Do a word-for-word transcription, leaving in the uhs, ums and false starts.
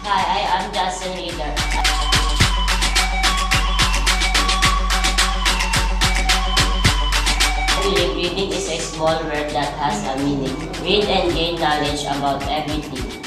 Hi, I am Justin Reader. I believe reading is a small word that has a meaning. Read and gain knowledge about everything.